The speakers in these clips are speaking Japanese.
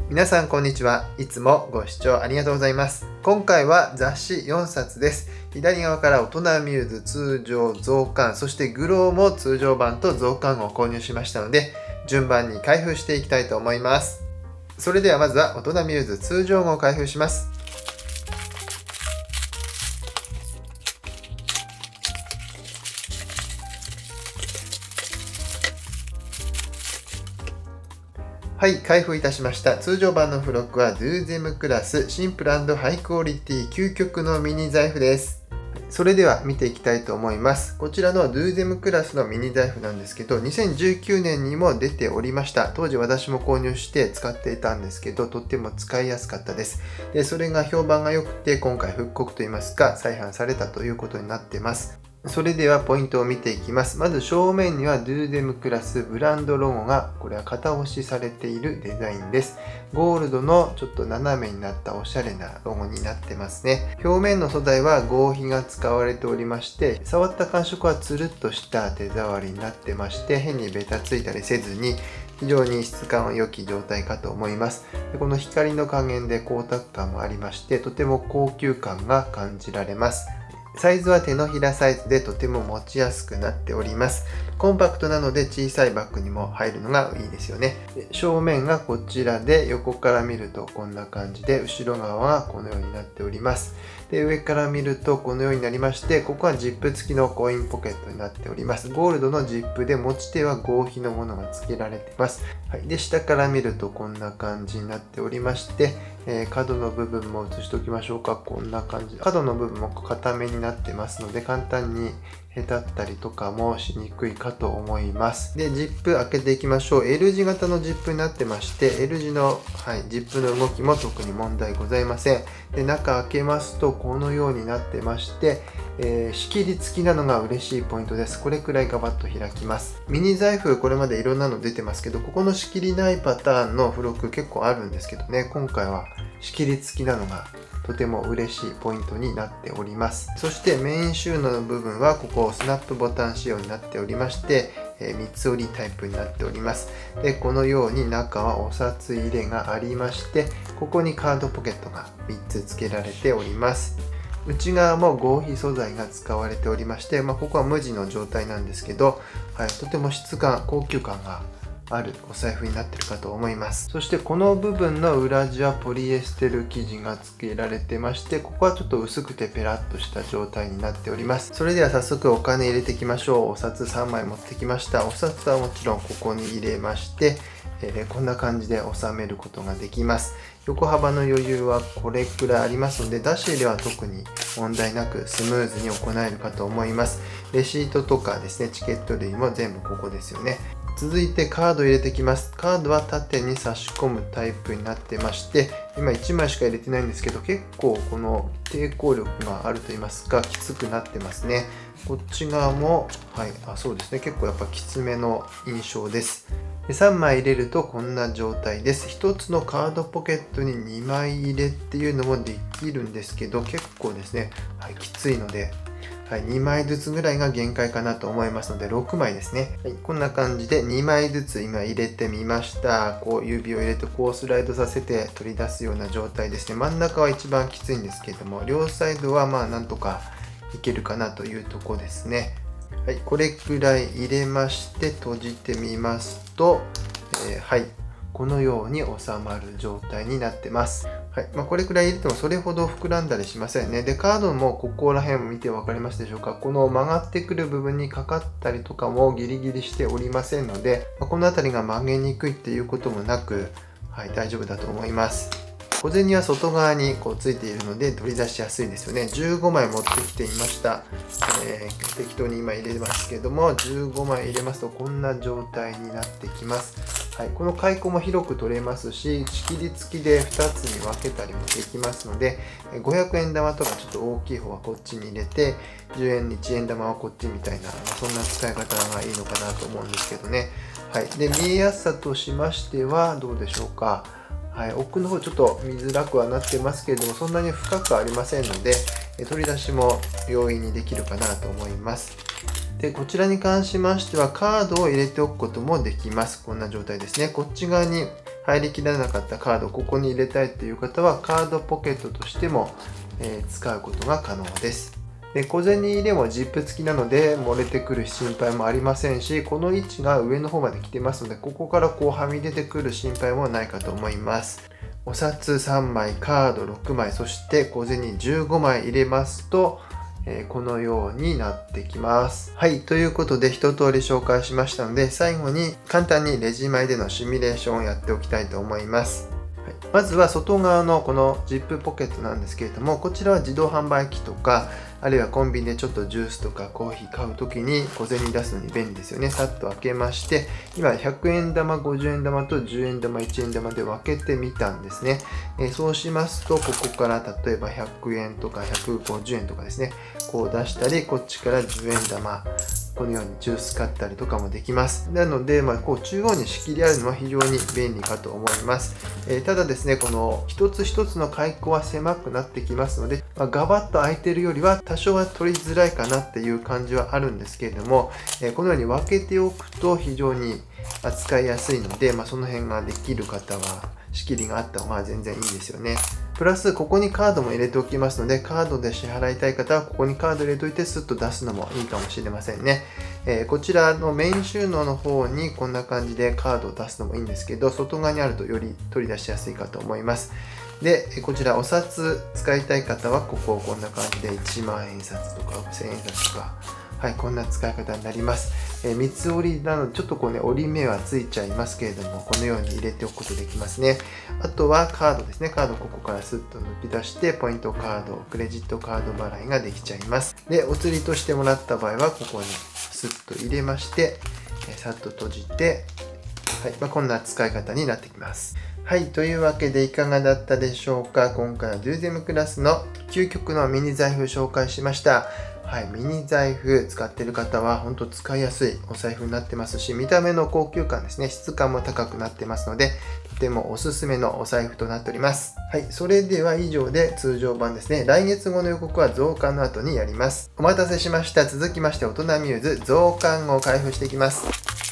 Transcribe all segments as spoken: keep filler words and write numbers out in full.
皆さんこんにちは。いつもご視聴ありがとうございます。今回は雑誌よんさつです。左側から大人ミューズ通常増刊、そしてグローも通常版と増刊を購入しましたので、順番に開封していきたいと思います。それではまずは大人ミューズ通常号を開封します。はい、開封いたしました。通常版の付録は ドゥーゼム クラスシンプル&ハイクオリティ究極のミニ財布です。それでは見ていきたいと思います。こちらの ドゥーゼム クラスのミニ財布なんですけど、にせんじゅうきゅうねんにも出ておりました。当時私も購入して使っていたんですけど、とっても使いやすかったです。で、それが評判が良くて、今回復刻といいますか、再販されたということになっています。それではポイントを見ていきます。まず正面には ドゥーゼム クラスブランドロゴが、これは型押しされているデザインです。ゴールドのちょっと斜めになったおしゃれなロゴになってますね。表面の素材は合皮が使われておりまして、触った感触はつるっとした手触りになってまして、変にベタついたりせずに、非常に質感は良き状態かと思います。でこの光の加減で光沢感もありまして、とても高級感が感じられます。サイズは手のひらサイズでとても持ちやすくなっております。コンパクトなので小さいバッグにも入るのがいいですよね。で正面がこちらで、横から見るとこんな感じで、後ろ側はこのようになっております。で上から見るとこのようになりまして、ここはジップ付きのコインポケットになっております。ゴールドのジップで持ち手は合皮のものが付けられています。はい、で下から見るとこんな感じになっておりまして、えー、角の部分も映しておきましょうか。こんな感じ、角の部分も固めになってますので、簡単にへたったりとかもしにくいかと思います。でジップ開けていきましょう。 L 字型のジップになってまして、 L 字の、はい、ジップの動きも特に問題ございません。で中開けますとこのようになってまして、えー、仕切り付きなのが嬉しいポイントです。これくらいガバッと開きます。ミニ財布、これまでいろんなの出てますけど、ここの仕切りないパターンの付録結構あるんですけどね、今回は仕切り付きなのがとても嬉しいポイントになっております。そしてメイン収納の部分はここスナップボタン仕様になっておりまして、えー、三つ折りタイプになっております。でこのように中はお札入れがありまして、ここにカードポケットがみっつ付けられております。内側も合皮素材が使われておりまして、まあ、ここは無地の状態なんですけど、はい、とても質感、高級感があるお財布になってるかと思います。そしてこの部分の裏地はポリエステル生地が付けられてまして、ここはちょっと薄くてペラッとした状態になっております。それでは早速お金入れていきましょう。お札さんまい持ってきました。お札はもちろんここに入れまして、えー、こんな感じで収めることができます。横幅の余裕はこれくらいありますので、出し入れは特に問題なくスムーズに行えるかと思います。レシートとかですね、チケット類も全部ここですよね。続いてカードを入れていきます。カードは縦に差し込むタイプになってまして、今いちまいしか入れてないんですけど、結構この抵抗力があると言いますか、きつくなってますね。こっち側も、はい、あ、そうですね、結構やっぱきつめの印象です。でさんまい入れるとこんな状態です。ひとつのカードポケットににまい入れっていうのもできるんですけど、結構ですね、はい、きついので、はい、にまいずつぐらいが限界かなと思いますので、ろくまいですね。はい、こんな感じでにまいずつ今入れてみました。こう指を入れてこうスライドさせて取り出すような状態ですね。真ん中は一番きついんですけれども、両サイドはまあなんとかいけるかなというところですね。はい、これくらい入れまして閉じてみますと、えー、はい、このように収まる状態になってます。はい、まあ、これくらい入れてもそれほど膨らんだりしませんね。で、カードもここら辺を見て分かりますでしょうか。この曲がってくる部分にかかったりとかもギリギリしておりませんので、まあ、この辺りが曲げにくいっていうこともなく、はい、大丈夫だと思います。小銭は外側にこうついているので取り出しやすいですよね。じゅうごまい持ってきていました。えー、適当に今入れますけども、じゅうごまい入れますとこんな状態になってきます。はい、この開口も広く取れますし、仕切り付きでふたつに分けたりもできますので、ごひゃくえん玉とかちょっと大きい方はこっちに入れて、じゅうえんいちえん玉はこっちみたいな、そんな使い方がいいのかなと思うんですけどね。はい、で見えやすさとしましてはどうでしょうか。はい、奥の方ちょっと見づらくはなってますけれども、そんなに深くありませんので、取り出しも容易にできるかなと思います。で、こちらに関しましてはカードを入れておくこともできます。こんな状態ですね。こっち側に、は入りきらなかったカードをここに入れたいという方はカードポケットとしても、えー、使うことが可能です。で小銭入れもジップ付きなので漏れてくる心配もありませんし、この位置が上の方まで来てますので、ここからこうはみ出てくる心配もないかと思います。お札さんまい、カードろくまい、そして小銭じゅうごまい入れますと、えー、このようになってきます。はい、ということで一通り紹介しましたので、最後に簡単にレジ前でのシミュレーションをやっておきたいと思います。はい、まずは外側のこのジップポケットなんですけれども、こちらは自動販売機とか、あるいはコンビニでちょっとジュースとかコーヒー買うときに小銭出すのに便利ですよね。さっと開けまして、今ひゃくえん玉、ごじゅうえん玉とじゅうえん玉、いちえん玉で分けてみたんですね。えー、そうしますと、ここから例えばひゃくえんとかひゃくごじゅうえんとかですね、こう出したり、こっちからじゅうえん玉、このようにジュース買ったりとかもできます。なので、まあ、こう中央に仕切りあるのは非常に便利かと思います。えー、ただですね、この一つ一つの開口は狭くなってきますので、まあ、ガバッと開いているよりは多少は取りづらいかなっていう感じはあるんですけれども、えー、このように分けておくと非常に扱いやすいので、まあ、その辺ができる方は仕切りがあった方が全然いいですよね。プラスここにカードも入れておきますので、カードで支払いたい方はここにカード入れといてスッと出すのもいいかもしれませんね。えー、こちらのメイン収納の方にこんな感じでカードを出すのもいいんですけど、外側にあるとより取り出しやすいかと思います。で、こちらお札使いたい方はここをこんな感じでいちまんえん札とかせんえん札とか、はい、こんな使い方になります。えー、三つ折りなのでちょっとこうね、折り目はついちゃいますけれども、このように入れておくことできますね。あとはカードですね。カードをここからスッと抜き出して、ポイントカード、クレジットカード払いができちゃいます。で、お釣りとしてもらった場合は、ここにスッと入れまして、えー、さっと閉じて、はい、まあ、こんな使い方になってきます。はい、というわけでいかがだったでしょうか。今回は ドゥーゼム クラスの究極のミニ財布を紹介しました。はい、ミニ財布使っている方は本当使いやすいお財布になってますし、見た目の高級感ですね、質感も高くなってますので、とてもおすすめのお財布となっております。はい、それでは以上で通常版ですね。来月号の予告は増刊の後にやります。お待たせしました。続きまして大人ミューズ増刊号を開封していきます。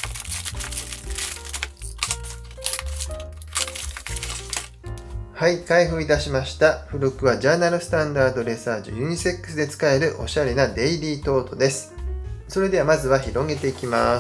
はい、開封いたしました。付録はジャーナルスタンダードレサージュユニセックスで使えるおしゃれなデイリートートです。それではまずは広げていきます。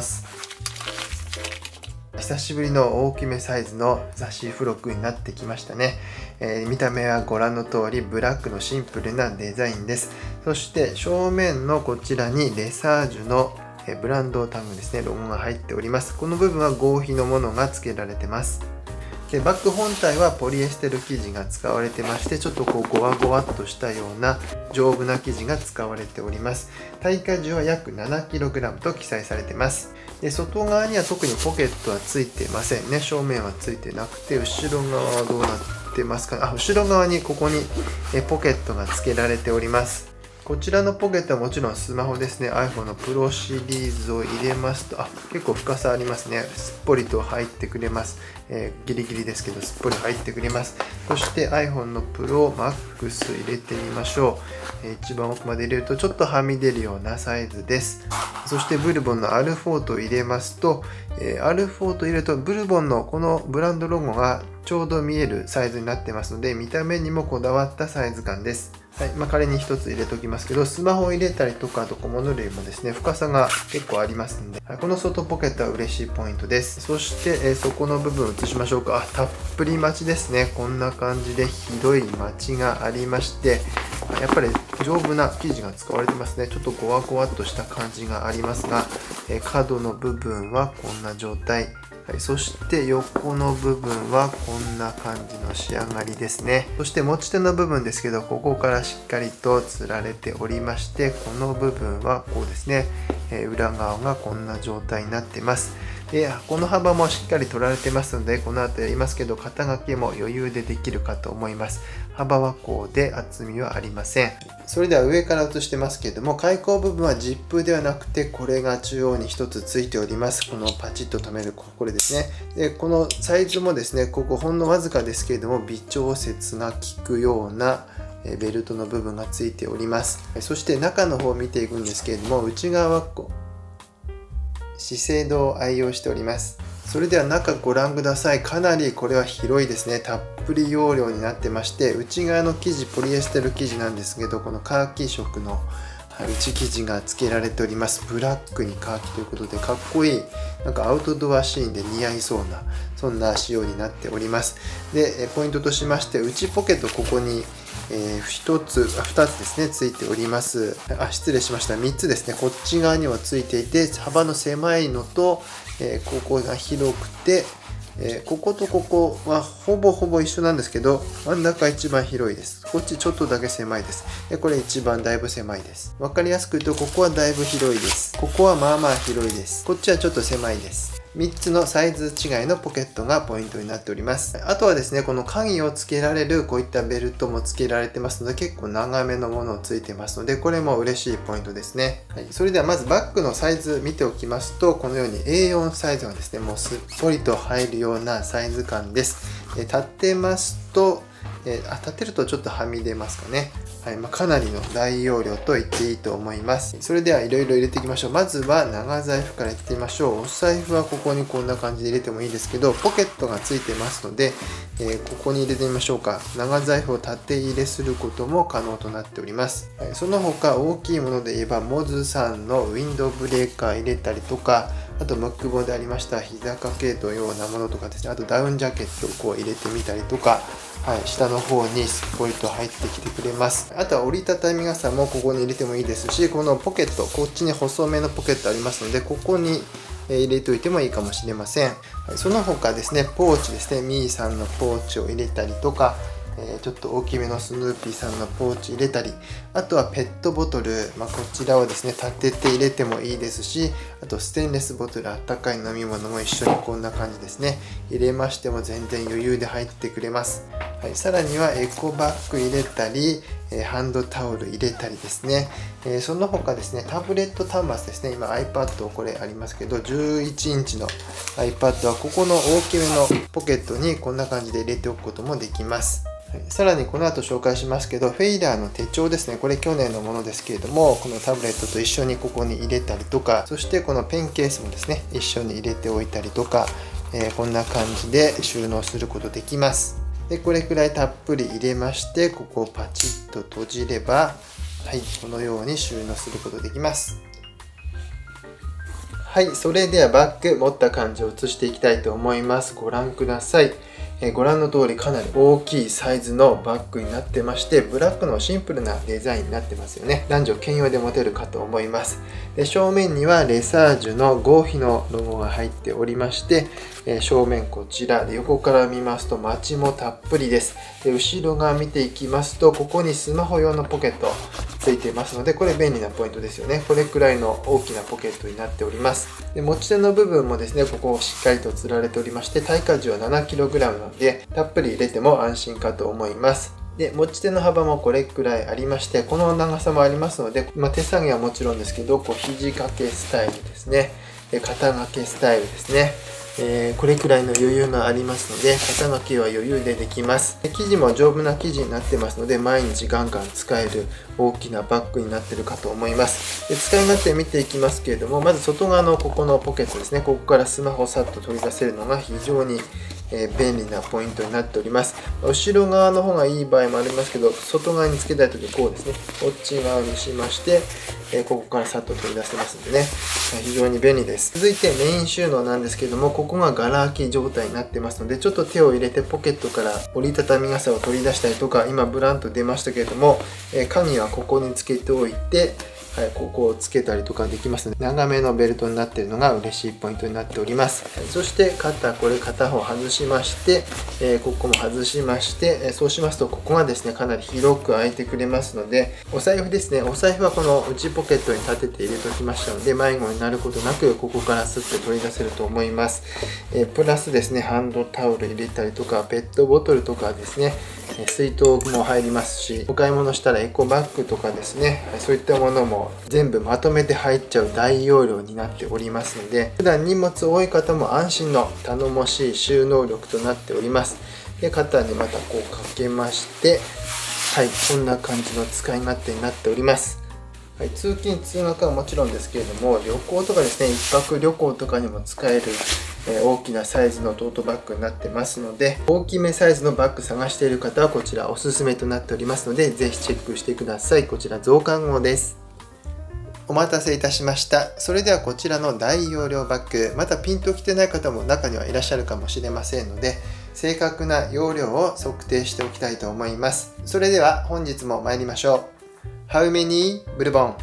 久しぶりの大きめサイズの雑誌付録になってきましたね。えー、見た目はご覧の通りブラックのシンプルなデザインです。そして正面のこちらにレサージュのブランドタグですね、ロゴが入っております。この部分は合皮のものが付けられてます。でバッグ本体はポリエステル生地が使われてまして、ちょっとこうゴワゴワっとしたような丈夫な生地が使われております。耐荷重は約 ななキログラム と記載されてます。で外側には特にポケットはついてませんね。正面はついてなくて、後ろ側はどうなってますか。あ、後ろ側にここにポケットが付けられております。こちらのポケットはもちろんスマホですね。iPhone の Pro シリーズを入れますと、あ、結構深さありますね。すっぽりと入ってくれます。えー、ギリギリですけど、すっぽり入ってくれます。そして iPhone の Pro Max 入れてみましょう。えー、一番奥まで入れるとちょっとはみ出るようなサイズです。そしてブルボンのアルフォートを入れますと、えー、アルフォート入れるとブルボンのこのブランドロゴがちょうど見えるサイズになってますので、見た目にもこだわったサイズ感です。はい、まあ、仮にひとつ入れときますけど、スマホを入れたりとか、あと小物類もですね、深さが結構ありますので、はい、この外ポケットは嬉しいポイントです。そして、えー、底の部分を移しましょうか。あ、たっぷり待ちですね。こんな感じで広い待ちがありまして、やっぱり丈夫な生地が使われてますね。ちょっとゴワゴワっとした感じがありますが、えー、角の部分はこんな状態。はい、そして横の部分はこんな感じの仕上がりですね。そして持ち手の部分ですけど、ここからしっかりとつられておりまして、この部分はこうですね、えー、裏側がこんな状態になってます。で、この幅もしっかり取られてますので、この後やりますけど、肩掛けも余裕でできるかと思います。幅はこうで厚みはありません。それでは上から写してますけれども、開口部分はジップではなくて、これが中央に一つついております。このパチッと留める、これですね。で、このサイズもですね、ここほんのわずかですけれども、微調節が効くようなベルトの部分がついております。そして中の方を見ていくんですけれども、内側はこう資生堂を愛用しております。 それでは中ご覧ください。かなりこれは広いですね。たっぷり容量になってまして、内側の生地ポリエステル生地なんですけど、このカーキ色の内生地が付けられております。ブラックにカーキということでかっこいい、なんかアウトドアシーンで似合いそうな、そんな仕様になっております。でポイントとしまして、内ポケットここにえー、ひとつ、ふたつですね、ついております。あ、失礼しました。みっつですね。こっち側にはついていて、幅の狭いのと、えー、ここが広くて、えー、こことここはほぼほぼ一緒なんですけど、真ん中一番広いです。こっちちょっとだけ狭いです。でこれ一番だいぶ狭いです。わかりやすく言うと、ここはだいぶ広いです。ここはまあまあ広いです。こっちはちょっと狭いです。みっつのサイズ違いのポケットがポイントになっております。あとはですね、この鍵をつけられるこういったベルトもつけられてますので、結構長めのものをついてますので、これも嬉しいポイントですね。はい、それではまずバッグのサイズ見ておきますと、このように エーよん サイズがですね、もうすっぽりと入るようなサイズ感です。え立ってますと、えー、あ立てるとちょっとはみ出ますかね。はい、まあ、かなりの大容量と言っていいと思います。それではいろいろ入れていきましょう。まずは長財布からいってみましょう。お財布はここにこんな感じで入れてもいいですけど、ポケットがついてますので、えー、ここに入れてみましょうか。長財布を縦入れすることも可能となっております。はい、その他大きいもので言えば、モズさんのウィンドウブレーカー入れたりとか、あとムックボでありました膝掛けのようなものとかですね、あとダウンジャケットをこう入れてみたりとか、はい、下の方にすっぽりと入ってきてくれます。あとは折りたたみ傘もここに入れてもいいですし、このポケット、こっちに細めのポケットありますので、ここに入れておいてもいいかもしれません。はい、その他ですね、ポーチですね、ミーさんのポーチを入れたりとか、えー、ちょっと大きめのスヌーピーさんのポーチ入れたり、あとはペットボトル、まあ、こちらをですね立てて入れてもいいですし、あとステンレスボトル、あったかい飲み物も一緒にこんな感じですね、入れましても全然余裕で入ってくれます。はい、さらにはエコバッグ入れたり、えー、ハンドタオル入れたりですね、えー、その他ですね、タブレット端末ですね、今 iPad これありますけど、じゅういちインチの iPad はここの大きめのポケットにこんな感じで入れておくこともできます。はい、さらにこの後紹介しますけど、フェイダーの手帳ですね、これ去年のものですけれども、このタブレットと一緒にここに入れたりとか、そしてこのペンケースもですね一緒に入れておいたりとか、えー、こんな感じで収納することできます。でこれくらいたっぷり入れまして、ここをパチッと閉じれば、はい、このように収納することできます。はい、それではバッグ持った感じを写していきたいと思います。ご覧ください。えー、ご覧の通りかなり大きいサイズのバッグになってまして、ブラックのシンプルなデザインになってますよね。男女兼用で持てるかと思います。で正面にはレサージュの合皮のロゴが入っておりまして、えー、正面こちらで横から見ますとマチもたっぷりです。で後ろ側見ていきますと、ここにスマホ用のポケットついていますので、これ便利なポイントですよね。これくらいの大きなポケットになっております。で持ち手の部分もですね、ここをしっかりとつられておりまして、耐荷重は ななキログラム なのでたっぷり入れても安心かと思います。で持ち手の幅もこれくらいありまして、この長さもありますので、まあ、手下げはもちろんですけど、こう肘掛けスタイルですね、で肩掛けスタイルですね、えー、これくらいの余裕がありますので、肩掛けは余裕でできます。で生地も丈夫な生地になってますので、毎日ガンガン使える大きなバッグになってるかと思います。で使い勝手見ていきますけれども、まず外側のここのポケットですね、ここからスマホをさっと取り出せるのが非常にえー、便利なポイントになっております。後ろ側の方がいい場合もありますけど、外側につけたいときこうですね、こっち側にしまして、えー、ここからさっと取り出せますんでね、非常に便利です。続いてメイン収納なんですけども、ここがガラ空き状態になってますので、ちょっと手を入れてポケットから折りたたみ傘を取り出したりとか、今ブランと出ましたけれども、えー、鍵はここにつけておいて、はい、ここをつけたりとかできますので、長めのベルトになっているのが嬉しいポイントになっております。はい、そして肩、これ片方外しまして、えー、ここも外しまして、えー、そうしますとここがですねかなり広く開いてくれますので、お財布ですね、お財布はこの内ポケットに立てて入れておきましたので、迷子になることなくここからスッと取り出せると思います。えー、プラスですね、ハンドタオル入れたりとか、ペットボトルとかですね、水筒も入りますし、お買い物したらエコバッグとかですね、そういったものも全部まとめて入っちゃう大容量になっておりますので、普段荷物多い方も安心の頼もしい収納力となっております。で肩にまたこうかけまして、はい、こんな感じの使い勝手になっております。はい、通勤通学はもちろんですけれども、旅行とかですね、一泊旅行とかにも使える、 えー、大きなサイズのトートバッグになってますので、大きめサイズのバッグ探している方はこちらおすすめとなっておりますので、ぜひチェックしてください。こちら増刊号です。お待たせいたしました。それではこちらの大容量バッグ、またピンときてない方も中にはいらっしゃるかもしれませんので、正確な容量を測定しておきたいと思います。それでは本日も参りましょう。How many ブルボン？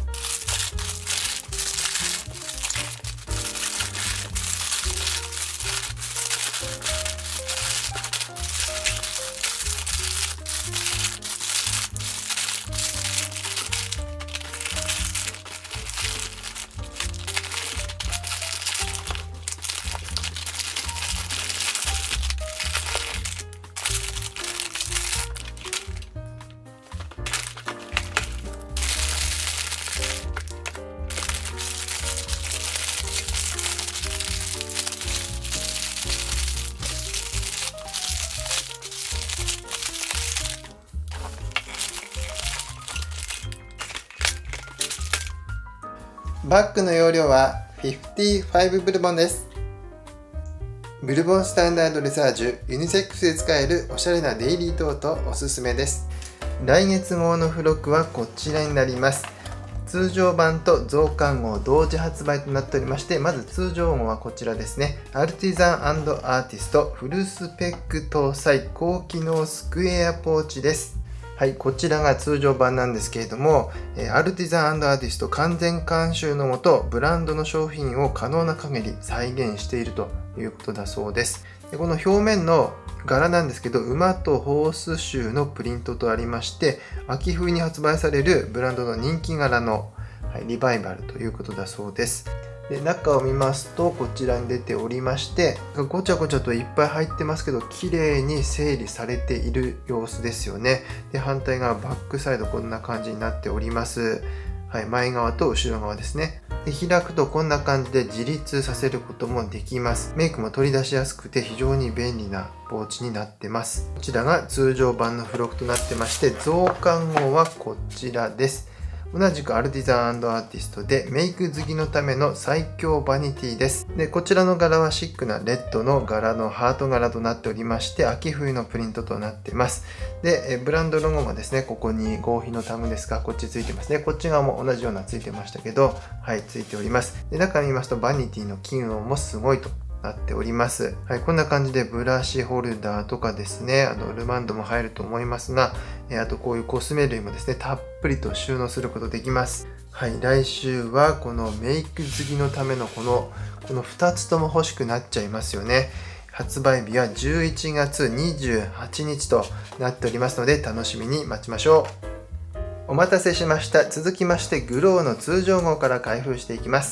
バッグの容量はごじゅうごブルボンです。ブルボンスタンダードレザージュ、ユニセックスで使えるおしゃれなデイリートートおすすめです。来月号の付録はこちらになります。通常版と増刊号同時発売となっておりまして、まず通常号はこちらですね。アルティザン&アーティストフルスペック搭載高機能スクエアポーチです。はい、こちらが通常版なんですけれども、アルティザン&アーティスト完全監修のもと、ブランドの商品を可能な限り再現しているということだそうです。でこの表面の柄なんですけど、馬とホースシューのプリントとありまして、秋冬に発売されるブランドの人気柄の、はい、リバイバルということだそうです。で中を見ますとこちらに出ておりまして、ごちゃごちゃといっぱい入ってますけど綺麗に整理されている様子ですよね。で反対側バックサイドこんな感じになっております。はい、前側と後ろ側ですね。で開くとこんな感じで自立させることもできます。メイクも取り出しやすくて非常に便利なポーチになってます。こちらが通常版の付録となってまして、増刊号はこちらです。同じくアルティザン&アーティストでメイク好きのための最強バニティです。でこちらの柄はシックなレッドの柄のハート柄となっておりまして、秋冬のプリントとなっています。でブランドロゴもですね、ここに合皮のタグですか、こっちついてますね。こっち側も同じようなついてましたけど、はいついております。で中見ますとバニティの機能もすごいとなっております。はい、こんな感じでブラシホルダーとかですね、あのルマンドも入ると思いますが、あとこういうコスメ類もですね、たっぷりと収納することできます。はい、来週はこのメイク好きのためのこのこのふたつとも欲しくなっちゃいますよね。発売日はじゅういちがつにじゅうはちにちとなっておりますので、楽しみに待ちましょう。お待たせしました。続きましてグローの通常号から開封していきます。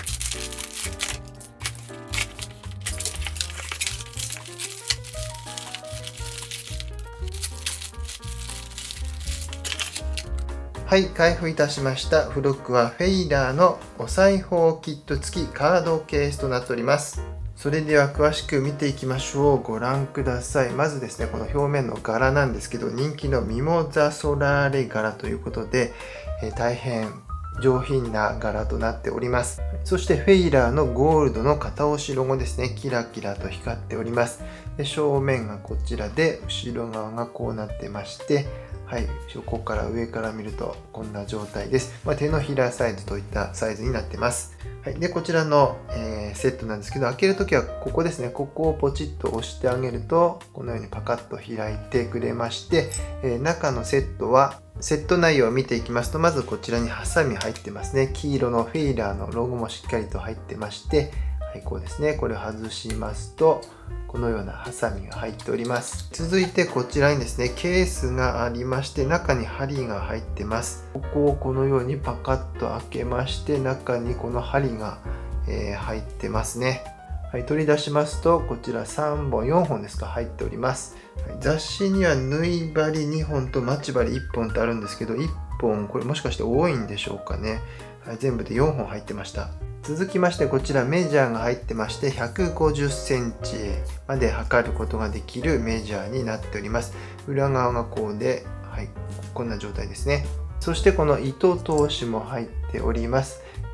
はい、開封いたしました。付録はフェイラーのお裁縫キット付きカードケースとなっております。それでは詳しく見ていきましょう。ご覧ください。まずですね、この表面の柄なんですけど、人気のミモザソラーレ柄ということで、えー、大変上品な柄となっております。そしてフェイラーのゴールドの片押しロゴですね、キラキラと光っております。で正面がこちらで、後ろ側がこうなってまして、はい、ここから上から見るとこんな状態です。まあ、手のひらサイズといったサイズになってます。はい、でこちらの、えー、セットなんですけど、開けるときはここですね、ここをポチッと押してあげるとこのようにパカッと開いてくれまして、えー、中のセットはセット内容を見ていきますと、まずこちらにハサミ入ってますね。黄色のフェイラーのロゴもしっかりと入ってまして、はい、こうですね。これを外しますとこのようなハサミが入っております。続いてこちらにですね、ケースがありまして、中に針が入ってます。ここをこのようにパカッと開けまして、中にこの針が、えー、入ってますね。はい、取り出しますと、こちらさんぼん、よんほんですか、入っております。はい、雑誌には縫い針にほんと待ち針いっぽんとあるんですけど、いっぽん、これもしかして多いんでしょうかね。はい、全部でよんほん入ってました。続きましてこちらメジャーが入ってまして、ひゃくごじゅっセンチまで測ることができるメジャーになっております。裏側がこうで、はい、こんな状態ですね。そしてこの糸通しも入っております。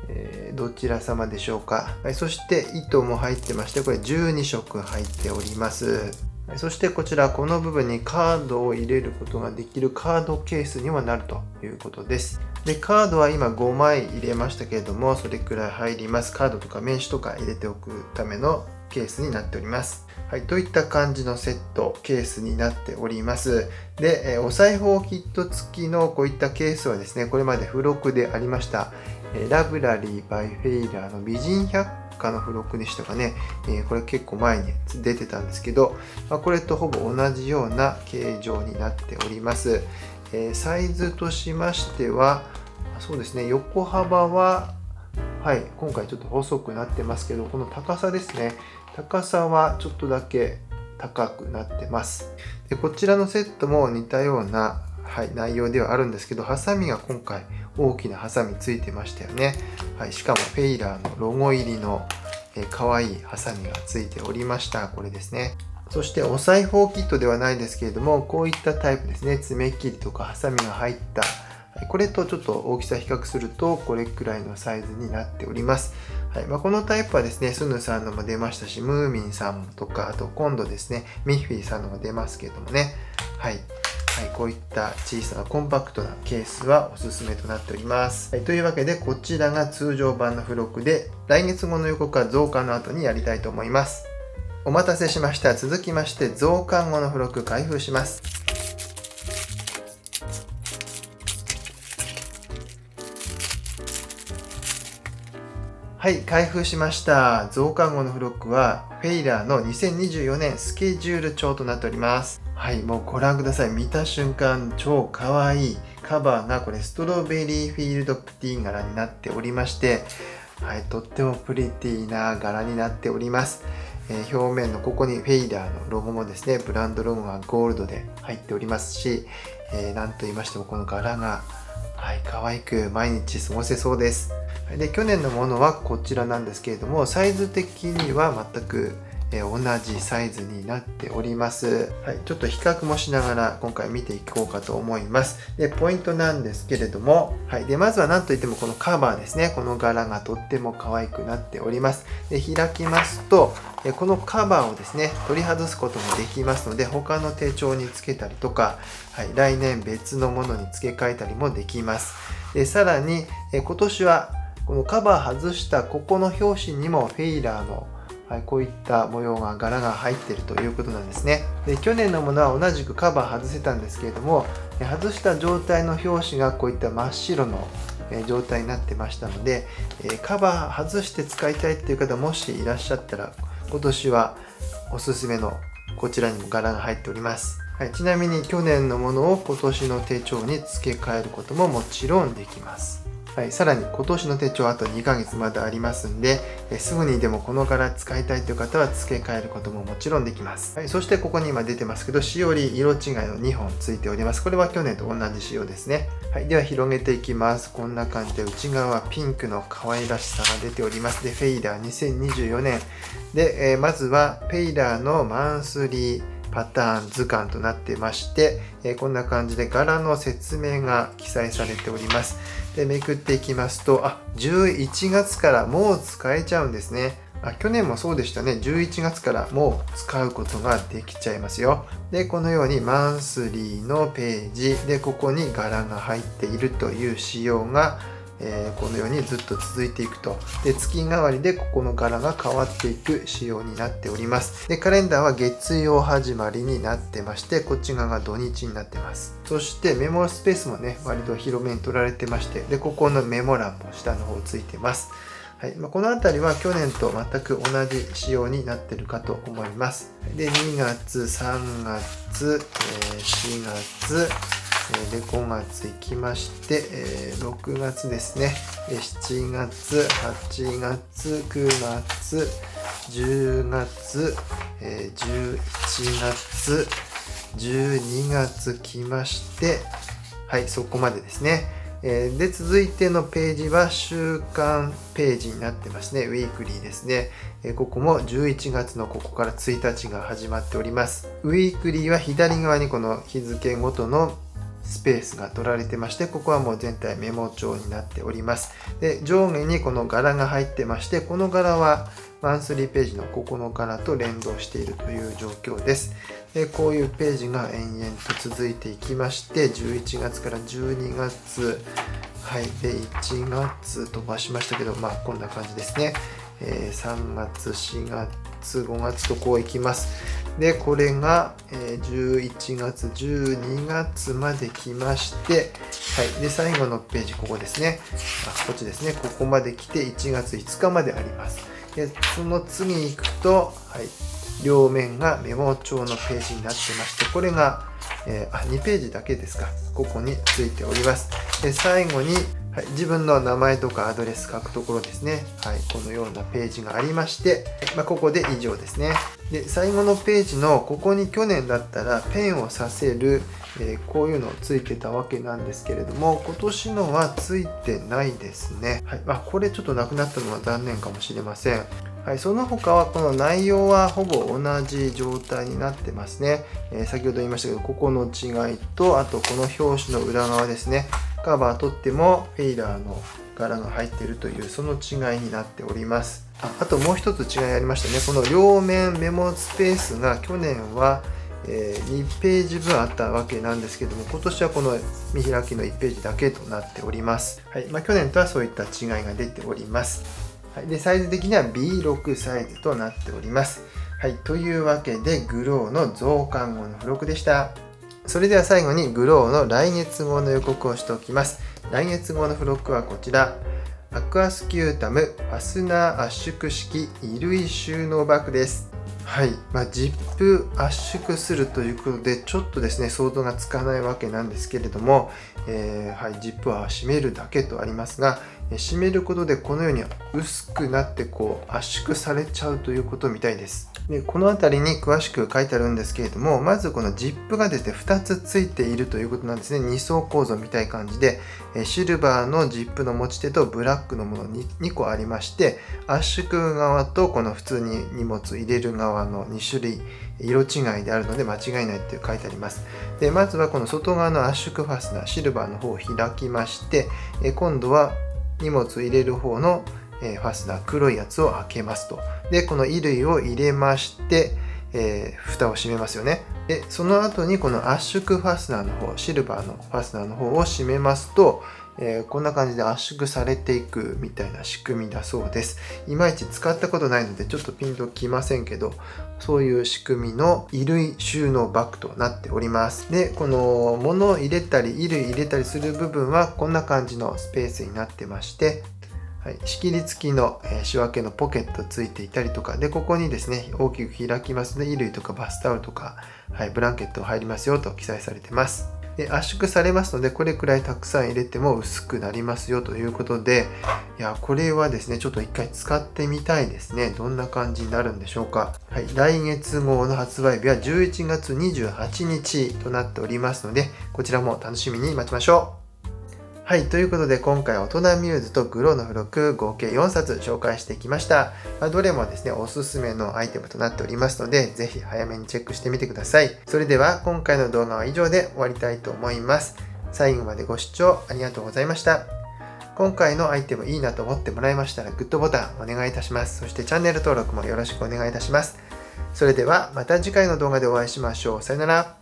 えー、どちら様でしょうか。はい、そして糸も入ってまして、これじゅうにしょく入っております。はい、そしてこちら、この部分にカードを入れることができるカードケースにもなるということです。で、カードは今ごまい入れましたけれども、それくらい入ります。カードとか名刺とか入れておくためのケースになっております。はい、といった感じのセット、ケースになっております。で、えお裁縫キット付きのこういったケースはですね、これまで付録でありました、えラブラリー by フェイラーの美人百科の付録でしたかね、えこれ結構前に出てたんですけど、まあ、これとほぼ同じような形状になっております。えサイズとしましては、そうですね、横幅は、はい、今回ちょっと細くなってますけど、この高さですね、高さはちょっとだけ高くなってます。でこちらのセットも似たような、はい、内容ではあるんですけど、ハサミが今回大きなハサミついてましたよね。はい、しかもフェイラーのロゴ入りのえ可愛いハサミがついておりました。これですね。そしてお裁縫キットではないですけれども、こういったタイプですね、爪切りとかハサミが入ったこれとちょっと大きさ比較するとこれくらいのサイズになっております。はい、まあ、このタイプはですね、スヌさんのも出ましたし、ムーミンさんとか、あと今度ですね、ミッフィーさんのも出ますけれどもね。はい。はい、こういった小さなコンパクトなケースはおすすめとなっております。はい、というわけで、こちらが通常版の付録で、来月号の予告は増刊の後にやりたいと思います。お待たせしました。続きまして、増刊後の付録開封します。はい、開封しました。増刊号の付録は、フェイラーのにせんにじゅうよねんスケジュール帳となっております。はい、もうご覧ください。見た瞬間、超かわいいカバーが、これ、ストロベリーフィールドプティ柄になっておりまして、はい、とってもプリティな柄になっております。えー、表面のここにフェイラーのロゴもですね、ブランドロゴがゴールドで入っておりますし、えー、なんと言いましても、この柄が、はい、可愛く毎日過ごせそうです。で、去年のものはこちらなんですけれども、サイズ的には全く同じサイズになっております。はい、ちょっと比較もしながら今回見ていこうかと思います。で、ポイントなんですけれども、はい、でまずは何といってもこのカバーですね。この柄がとっても可愛くなっております。で、開きますと、このカバーをですね、取り外すこともできますので、他の手帳につけたりとか、はい、来年別のものに付け替えたりもできます。で、さらに今年はこのカバー外したここの表紙にもフェイラーの、はい、こういった模様が柄が入っているということなんですね。で、去年のものは同じくカバー外せたんですけれども、外した状態の表紙がこういった真っ白の状態になってましたので、カバー外して使いたいっていう方もしいらっしゃったら、今年はおすすめのこちらにも柄が入っております。はい、ちなみに去年のものを今年の手帳に付け替えることももちろんできます。はい、さらに今年の手帳あとにかげつまだありますんで、えすぐにでもこの柄使いたいという方は付け替えることももちろんできます。はい、そしてここに今出てますけど、しおり色違いのにほんついております。これは去年と同じ仕様ですね。はい、では広げていきます。こんな感じで内側はピンクの可愛らしさが出ております。で、フェイラーにせんにじゅうよねん。で、えー、まずはフェイラーのマンスリーパターン図鑑となってまして、えー、こんな感じで柄の説明が記載されております。で、めくっていきますと、あ、じゅういちがつからもう使えちゃうんですね。あ、去年もそうでしたね。じゅういちがつからもう使うことができちゃいますよ。で、このようにマンスリーのページで、ここに柄が入っているという仕様がえー、このようにずっと続いていくと。で、月替わりでここの柄が変わっていく仕様になっております。で、カレンダーは月曜始まりになってまして、こっち側が土日になってます。そしてメモスペースもね、割と広めに取られてまして、で、ここのメモ欄も下の方ついてます。はい、まあ、この辺りは去年と全く同じ仕様になってるかと思います。で、にがつ、さんがつ、えー、しがつ、でごがつ行きまして、えー、ろくがつですね、しちがつ、はちがつ、くがつ、じゅうがつ、えー、じゅういちがつ、じゅうにがつ来まして、はい、そこまでですね。えー、で、続いてのページは週間ページになってますね。ウィークリーですね。えー、ここもじゅういちがつのここからついたちが始まっております。ウィークリーは左側にこの日付ごとのスペースが取られてまして、ここはもう全体メモ帳になっております。で、上下にこの柄が入ってまして、この柄はマンスリーページのここの柄と連動しているという状況です。で、こういうページが延々と続いていきまして、じゅういちがつからじゅうにがつ、はい、で、いちがつ飛ばしましたけど、まあこんな感じですね。えー、さんがつ、しがつ、ごがつとこういきます。で、これがじゅういちがつ、じゅうにがつまで来まして、はい。で、最後のページ、ここですね。あ、こっちですね。ここまで来ていちがついつかまであります。で、その次に行くと、はい。両面がメモ帳のページになってまして、これが、えー、あ、にページだけですか。ここについております。で、最後に、はい、自分の名前とかアドレス書くところですね。はい、このようなページがありまして、まあ、ここで以上ですね。で、最後のページのここに去年だったらペンをさせる、えー、こういうのついてたわけなんですけれども、今年のはついてないですね。はい、まあ、これちょっとなくなったのは残念かもしれません。はい、その他はこの内容はほぼ同じ状態になってますね。えー、先ほど言いましたけど、ここの違いと、あとこの表紙の裏側ですね。カバー取ってもフェイラーの柄が入っているというその違いになっております。あ、あともう一つ違いありましたね。この両面メモスペースが去年はにページぶんあったわけなんですけども、今年はこの見開きのいちページだけとなっております。はい、まあ、去年とはそういった違いが出ております。はい、でサイズ的には ビーろく サイズとなっております。はい、というわけでグローの増刊号の付録でした。それでは最後にグローの来月号の予告をしておきます。来月号の付録はこちら。アクアスキュータムファスナー圧縮式衣類収納バッグです。はい、まあ、ジップ圧縮するということでちょっとですね想像がつかないわけなんですけれども、えーはい、ジップは閉めるだけとありますが、閉めることでこのように薄くなってこう圧縮されちゃうということみたいです。でこの辺りに詳しく書いてあるんですけれども、まずこのジップがですねふたつついているということなんですね。に層構造みたいな感じでシルバーのジップの持ち手とブラックのものににこありまして、圧縮側とこの普通に荷物入れる側のに種類色違いであるので間違いないって書いてあります。でまずはこの外側の圧縮ファスナーシルバーの方を開きまして、今度は荷物入れる方のファスナー黒いやつを開けますと。でこの衣類を入れまして、えー、蓋を閉めますよね。でその後にこの圧縮ファスナーの方シルバーのファスナーの方を閉めますと、えー、こんな感じで圧縮されていくみたいな仕組みだそうです。いまいち使ったことないのでちょっとピンときませんけど、そういう仕組みの衣類収納バッグとなっております。でこの物を入れたり衣類入れたりする部分はこんな感じのスペースになってまして、はい、仕切り付きの、えー、仕分けのポケットついていたりとかで、ここにですね大きく開きますので衣類とかバスタオルとか、はい、ブランケット入りますよと記載されてます。で圧縮されますのでこれくらいたくさん入れても薄くなりますよということで、いやこれはですねちょっと一回使ってみたいですね。どんな感じになるんでしょうか。はい、来月号の発売日はじゅういちがつにじゅうはちにちとなっておりますので、こちらも楽しみに待ちましょう。はい、ということで今回は大人ミューズとグローの付録合計よんさつ紹介してきました。まあ、どれもですねおすすめのアイテムとなっておりますので、ぜひ早めにチェックしてみてください。それでは今回の動画は以上で終わりたいと思います。最後までご視聴ありがとうございました。今回のアイテムいいなと思ってもらいましたらグッドボタンお願いいたします。そしてチャンネル登録もよろしくお願いいたします。それではまた次回の動画でお会いしましょう。さよなら。